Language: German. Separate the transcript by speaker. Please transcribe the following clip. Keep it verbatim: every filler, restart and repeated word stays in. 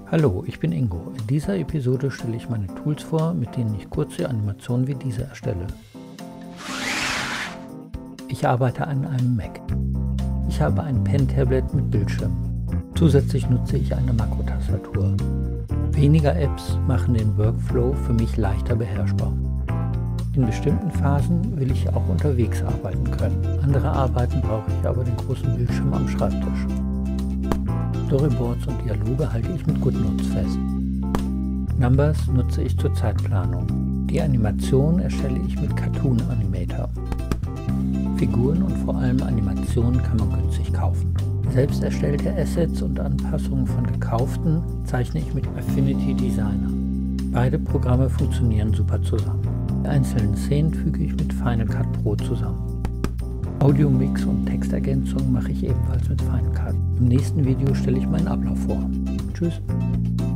Speaker 1: Hallo, ich bin Ingo. In dieser Episode stelle ich meine Tools vor, mit denen ich kurze Animationen wie diese erstelle. Ich arbeite an einem Mac. Ich habe ein Pen-Tablet mit Bildschirm. Zusätzlich nutze ich eine Makrotastatur. Weniger Apps machen den Workflow für mich leichter beherrschbar. In bestimmten Phasen will ich auch unterwegs arbeiten können. Andere Arbeiten brauche ich aber den großen Bildschirm am Schreibtisch. Storyboards und Dialoge halte ich mit GoodNotes fest. Numbers nutze ich zur Zeitplanung. Die Animation erstelle ich mit Cartoon Animator. Figuren und vor allem Animationen kann man günstig kaufen. Selbst erstellte Assets und Anpassungen von gekauften zeichne ich mit Affinity Designer. Beide Programme funktionieren super zusammen. Die einzelnen Szenen füge ich mit Final Cut Pro zusammen. Audio-Mix und Textergänzung mache ich ebenfalls mit Final Cut. Im nächsten Video stelle ich meinen Ablauf vor. Tschüss!